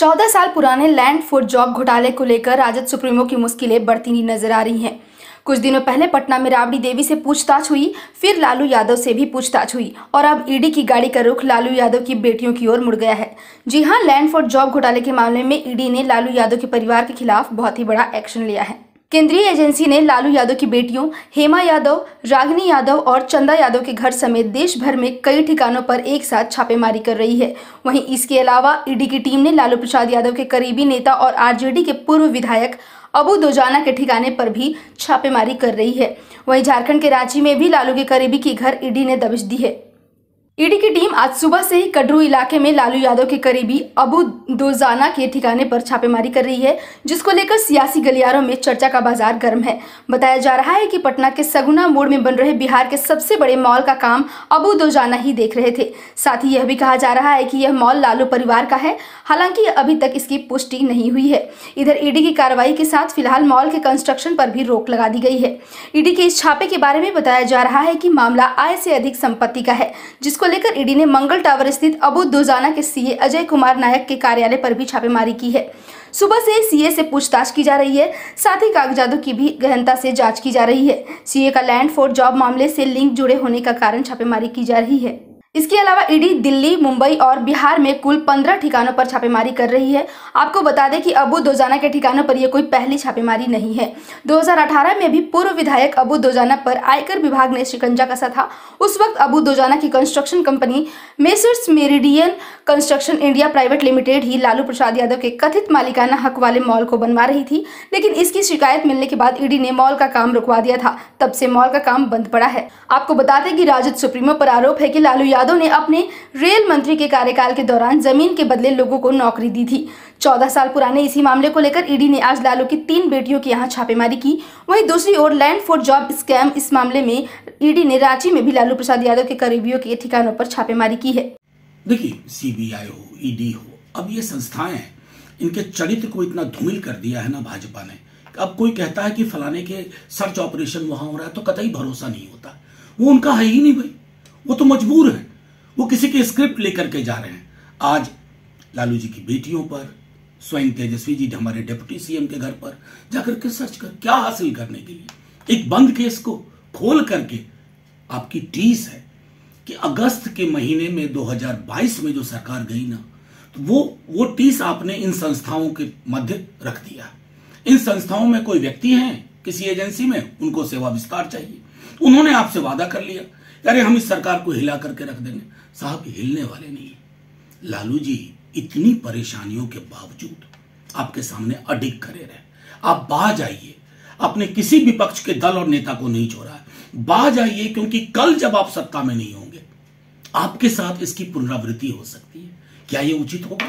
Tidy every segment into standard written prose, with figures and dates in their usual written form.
14 साल पुराने land for job घोटाले को लेकर राजद सुप्रीमो की मुश्किलें बढ़ती नजर आ रही हैं। कुछ दिनों पहले पटना में राबड़ी देवी से पूछताछ हुई, फिर लालू यादव से भी पूछताछ हुई और अब ईडी की गाड़ी का रुख लालू यादव की बेटियों की ओर मुड़ गया है। जी हां, लैंड फॉर जॉब घोटाले के मामले में ईडी ने लालू यादव के परिवार के खिलाफ बहुत ही बड़ा एक्शन लिया है। केंद्रीय एजेंसी ने लालू यादव की बेटियों हेमा यादव, रागिनी यादव और चंदा यादव के घर समेत देश भर में कई ठिकानों पर एक साथ छापेमारी कर रही है। वहीं इसके अलावा ईडी की टीम ने लालू प्रसाद यादव के करीबी नेता और आरजेडी के पूर्व विधायक अबू दोजाना के ठिकाने पर भी छापेमारी कर रही है। वहीं झारखंड के रांची में भी लालू के करीबी के घर ईडी ने दबिश दी है। ईडी की टीम आज सुबह से ही कटरू इलाके में लालू यादव के करीबी अबू दोजाना के ठिकाने पर छापेमारी कर रही है, जिसको लेकर सियासी गलियारों में चर्चा का बाजार गर्म है। बताया जा रहा है कि पटना के सगुना मोड़ में बन रहे बिहार के सबसे बड़े मॉल का काम अबू दोजाना ही देख रहे थे। साथ ही यह भी कहा जा रहा है कि यह मॉल लालू परिवार का है, हालांकि अभी तक इसकी पुष्टि नहीं हुई है। इधर ईडी की कार्रवाई के साथ फिलहाल मॉल के कंस्ट्रक्शन पर भी रोक लगा दी गई है। ईडी के इस छापे के बारे में बताया जा रहा है कि मामला आय से अधिक संपत्ति का है, जिसको लेकर ईडी ने मंगल टावर स्थित अबू दोजाना के सीए अजय कुमार नायक के कार्यालय पर भी छापेमारी की है। सुबह से सीए से पूछताछ की जा रही है, साथ ही कागजातों की भी गहनता से जांच की जा रही है। सीए का लैंड फॉर जॉब मामले से लिंक जुड़े होने का कारण छापेमारी की जा रही है। इसके अलावा ईडी दिल्ली, मुंबई और बिहार में कुल 15 ठिकानों पर छापेमारी कर रही है। आपको बता दें कि अबू दोजाना के ठिकानों पर यह कोई पहली छापेमारी नहीं है। 2018 में भी पूर्व विधायक अबू दोजाना पर आयकर विभाग ने शिकंजा कसा था। उस वक्त अबू दोजाना की construction company messrs Meridian construction India private limited ही लालू प्रसाद यादव के कथित मालिकाना हक वाले मॉल को बनवा रही थी, लेकिन इसकी शिकायत मिलने के बाद ईडी ने मॉल का काम रुकवा दिया था। तब से मॉल का काम बंद पड़ा है। आपको बता दें कि राजद सुप्रीमो पर आरोप है कि लालू यादव ने अपने रेल मंत्री के कार्यकाल के दौरान जमीन के बदले लोगों को नौकरी दी थी। 14 साल पुराने इसी मामले को लेकर ईडी ने आज लालू की 3 बेटियों के यहां छापेमारी की। वहीं दूसरी ओर लैंड फॉर जॉब स्कैम इस मामले में ईडी ने रांची में भी लालू प्रसाद यादव के करीबियों के ठिकानों पर छापेमारी की है। देखिए, सीबीआई हो, ईडी हो, अब ये संस्थाएं हैं, इनके चरित्र को इतना धूमिल कर दिया है ना भाजपा ने। अब कोई कहता है कि फलाने के सर्च ऑपरेशन वहां हो रहा है तो कतई भरोसा नहीं होता। वो उनका है ही नहीं भाई, वो तो मजबूर है, वो किसी के स्क्रिप्ट लेकर के जा रहे हैं। आज लालू जी की बेटियों पर, स्वयं तेजस्वी जी हमारे डिप्टी सीएम के घर पर जाकर के सर्च कर क्या हासिल करने के लिए एक बंद केस को खोल करके आपकी टीस है कि अगस्त के महीने में 2022 में जो सरकार गई ना, तो वो टीस आपने इन संस्थाओं के मध्य रख दिया। इन संस्थाओं में कोई व्यक्ति हैं किसी एजेंसी में, उनको सेवा विस्तार चाहिए, उन्होंने आपसे वादा कर लिया, अरे हम इस सरकार को हिला करके रख देंगे। साहब, हिलने वाले नहीं। लालू जी इतनी परेशानियों के बावजूद आपके सामने अडिग खड़े रहे। आप बाज आइए, आपने किसी विपक्ष के दल और नेता को नहीं छोड़ा है। बाज आइए, क्योंकि कल जब आप सत्ता में नहीं होंगे आपके साथ इसकी पुनरावृत्ति हो सकती है। क्या यह उचित होगा?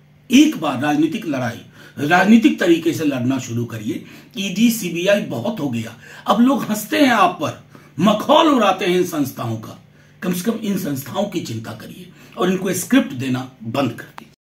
एक बार राजनीतिक लड़ाई राजनीतिक तरीके से लड़ना शुरू करिए। ईडी सीबीआई बहुत हो गया, अब लोग हंसते हैं आप पर, मखौल उड़ाते हैं इन संस्थाओं का। कम से कम इन संस्थाओं की चिंता करिए और इनको स्क्रिप्ट देना बंद कर दिए।